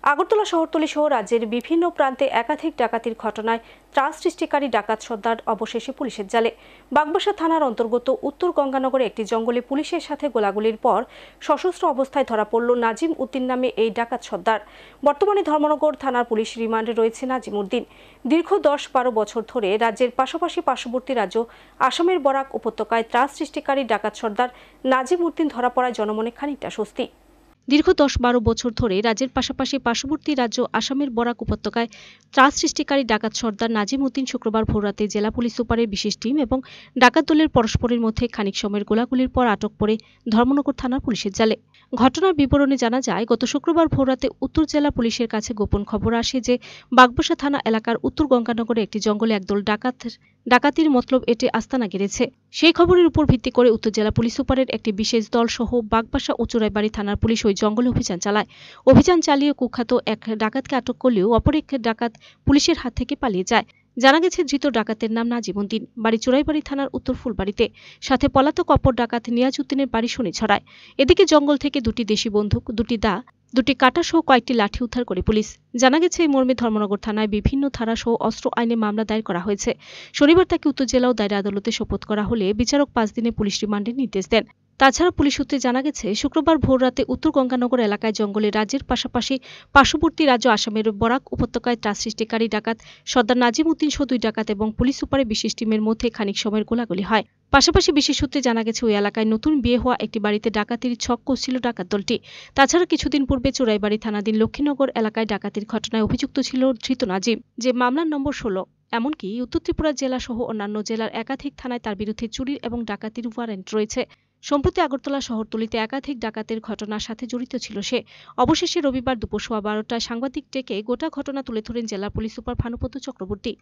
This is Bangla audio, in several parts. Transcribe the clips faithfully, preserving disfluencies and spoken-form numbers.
আগরতলা শহরতলি সহ রাজ্যের বিভিন্ন প্রান্তে একাধিক ডাকাতির ঘটনায় ত্রাস সৃষ্টিকারী ডাকাত সর্দার অবশেষে পুলিশের জালে। বাগবাসা থানার অন্তর্গত উত্তর গঙ্গানগরে একটি জঙ্গলে পুলিশের সাথে গোলাগুলির পর সশস্ত্র অবস্থায় ধরা পড়ল নাজিম উদ্দিন নামে এই ডাকাত সর্দার। বর্তমানে ধর্মনগর থানার পুলিশ রিমান্ডে রয়েছে নাজিম উদ্দিন। দীর্ঘ দশ বারো বছর ধরে রাজ্যের পাশাপাশি পার্শ্ববর্তী রাজ্য আসামের বরাক উপত্যকায় ত্রাস সৃষ্টিকারী ডাকাত সর্দার নাজিম উদ্দিন ধরা পড়ায় জনমনে খানিকটা স্বস্তি। দীর্ঘ দশ বারো বছর ধরে রাজ্যের পাশাপাশি পার্শ্ববর্তী রাজ্য আসামের বরাক উপত্যকায় ত্রাস সৃষ্টিকারী ডাকাত সর্দার নাজিম উদ্দিন শুক্রবার ভোররাতে জেলা পুলিশ সুপারের বিশেষ টিম এবং ডাকাত দলের পরস্পরের মধ্যে খানিক সময়ের গোলাগুলির পর আটক পড়ে ধর্মনগর থানার পুলিশের জালে। ঘটনার বিবরণে জানা যায়, গত শুক্রবার ভোররাতে উত্তর জেলা পুলিশের কাছে গোপন খবর আসে যে বাগবাসা থানা এলাকার উত্তর গঙ্গানগরে একটি জঙ্গলে একদল ডাকাত ডাকাতির মতলব এটে আস্তানা গেড়েছে। সেই খবরের উপর ভিত্তি করে উত্তর জেলা পুলিশ সুপারের একটি বিশেষ দল সহ বাগবাসা ও চুরাইবাড়ি থানার পুলিশ ওই জঙ্গলে অভিযান চালায়। অভিযান চালিয়ে কুখ্যাত এক ডাকাতকে আটক করলেও অপর এক ডাকাত পুলিশের হাত থেকে পালিয়ে যায়। জানা গেছে, ধৃত ডাকাতের নাম নাজিম উদ্দিন, বাড়ি চুরাইবাড়ি থানার উত্তর ফুলবাড়িতে। সাথে পলাতক অপর ডাকাত নিয়াজ উদ্দিনের বাড়ি শনিছড়ায়। এদিকে জঙ্গল থেকে দুটি দেশি বন্দুক, দুটি দা, দুটি কাটা সহ কয়েকটি লাঠি উদ্ধার করে পুলিশ। জানা গেছে, এই মর্মে ধর্মনগর থানায় বিভিন্ন ধারা সহ অস্ত্র আইনে মামলা দায়ের করা হয়েছে। শনিবার তাকে উত্তর জেলা ও দায়রা আদালতে সোপর্দ করা হলে বিচারক পাঁচ দিনে পুলিশ রিমান্ডের নির্দেশ দেন। তাছাড়া পুলিশ সূত্রে জানা গেছে, শুক্রবার ভোররাতে উত্তর গঙ্গানগর এলাকায় জঙ্গলে রাজ্যের পাশাপাশি পার্শ্ববর্তী রাজ্য আসামের বরাক উপত্যকায় ত্রাস সৃষ্টিকারী ডাকাত সর্দার নাজিম উদ্দিন সহ দুই ডাকাত এবং পুলিশ সুপারের বিশেষ টিমের মধ্যে খানিক সময়ের গোলাগুলি হয়। পাশাপাশি বিশেষ সূত্রে জানা গেছে, ওই এলাকায় নতুন বিয়ে হওয়া একটি বাড়িতে ডাকাতির ছক কষছিল ডাকাত দলটি। তাছাড়া কিছুদিন পূর্বে চুরাইবাড়ি থানাধীন লক্ষ্মীনগর এলাকায় ডাকাতির ঘটনায় অভিযুক্ত ছিল ধৃত নাজিম, যে মামলার নম্বর ষোলো। এমনকি উত্তর ত্রিপুরা জেলা সহ অন্যান্য জেলার একাধিক থানায় তার বিরুদ্ধে চুরির এবং ডাকাতির ওয়ারেন্ট রয়েছে। সম্প্রতি আগরতলা শহরতলিতে একাধিক ডাকাতের ঘটনার সাথে জড়িত ছিল সে। অবশেষে রবিবার দুপুর সোয়া বারোটায় সাংবাদিক ডেকে গোটা ঘটনা তুলে ধরেন জেলা পুলিশ সুপার ভানুপত চক্রবর্তী।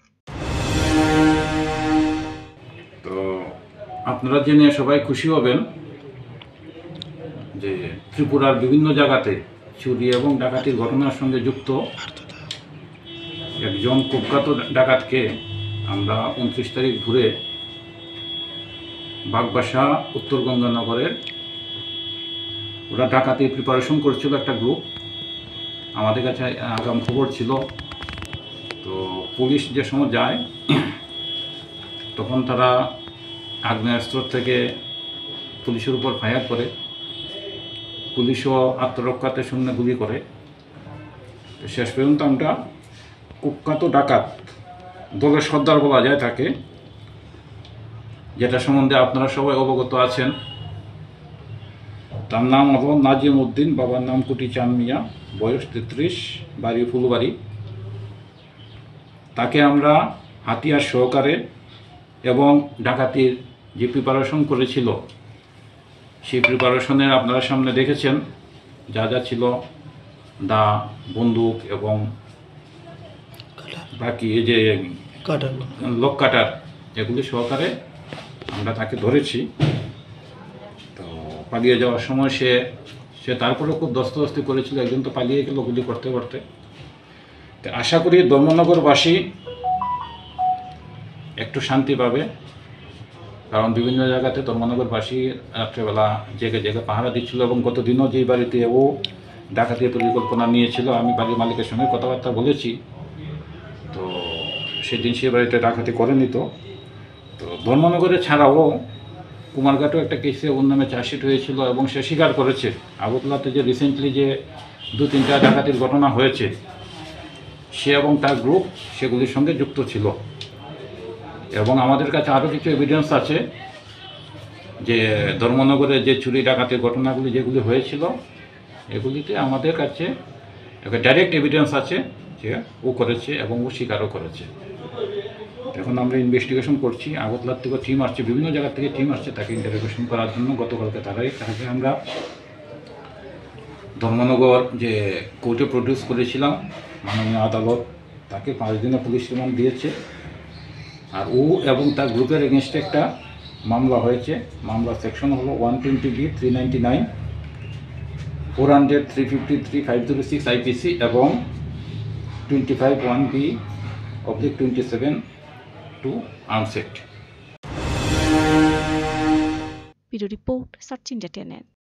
তো আপনারা জেনে সবাই খুশি হবেন যে ত্রিপুরার বিভিন্ন জায়গাতে চুরি এবং ডাকাতির ঘটনার সঙ্গে যুক্ত একজন কুখ্যাত ডাকাতকে আমরা উনত্রিশ তারিখ ঘুরে বাগবাসা উত্তর গঙ্গানগরের ওরা ডাকাতির প্রিপারেশন করেছিল একটা গ্রুপ। আমাদের কাছে আগাম খবর ছিল। তো পুলিশ যে সময় যায় তখন তারা আগ্নেয়াস্ত্র থেকে পুলিশের উপর ফায়ার করে। পুলিশও আত্মরক্ষাতে শূন্য গুলি করে। শেষ পর্যন্ত আমরা কুখ্যাত ডাকাত দলের সর্দার বলা যায় তাকে, যেটা সম্বন্ধে আপনারা সবাই অবগত আছেন। তার নাম হল নাজিম উদ্দিন, বাবার নাম কুটি চাঁদ মিয়া, বয়স তেত্রিশ, বাড়ি ফুলবাড়ি। তাকে আমরা হাতিয়ার সহকারে এবং ডাকাতির যে প্রিপারেশন করেছিল সেই প্রিপারেশনের আপনারা সামনে দেখেছেন যা যা ছিল, দা, বন্দুক এবং বাকি এই যে লোক কাটার, এগুলি সহকারে আমরা তাকে ধরেছি। তো পালিয়ে যাওয়ার সময় সে সে তারপরে খুব দস্তদস্তি করেছিল। একজন তো পালিয়ে গেল গুলি করতে করতে। তো আশা করি ধর্মনগরবাসী একটু শান্তি পাবে, কারণ বিভিন্ন জায়গাতে ধর্মনগরবাসী রাত্রেবেলা জেগে জেগে পাহারা দিচ্ছিল এবং গত দিনও যেই বাড়িতে ও ডাকাতির পরিকল্পনা নিয়েছিল, আমি বাড়ির মালিকের সঙ্গে কথাবার্তা বলেছি। তো সেদিন সে বাড়িতে ডাকাতি করেনি। তো তো ধর্মনগরে ছাড়াও কুমারঘাটেও একটা কেসে ওর নামে চার্জশিট হয়েছিল এবং সে স্বীকার করেছে আগরতলাতে যে রিসেন্টলি যে দু তিনটা ডাকাতির ঘটনা হয়েছে সে এবং তার গ্রুপ সেগুলির সঙ্গে যুক্ত ছিল। এবং আমাদের কাছে আরও কিছু এভিডেন্স আছে যে ধর্মনগরে যে চুরি ডাকাতির ঘটনাগুলি যেগুলি হয়েছিল এগুলিতে আমাদের কাছে একটা ডাইরেক্ট এভিডেন্স আছে যে ও করেছে এবং ও স্বীকারও করেছে। এখন আমরা ইনভেস্টিগেশন করছি। আগরতলার থেকে টিম আসছে, বিভিন্ন জায়গা থেকে টিম আসছে তাকে ইন্টারোগেশন করার জন্য। গতকালকে তারাই তাকে আমরা ধর্মনগর যে কোর্টে প্রডিউস করেছিলাম, মাননীয় আদালত তাকে পাঁচ দিনে পুলিশ রিমান্ড দিয়েছে। আর ও এবং তার গ্রুপের এগেনস্টে একটা মামলা হয়েছে। মামলা সেকশন হলো one twenty B, three ninety nine, four hundred, three fifty three, five zero six IPC এবং twenty five one B oblique twenty seven two arms act. Bureau report, search India TNN.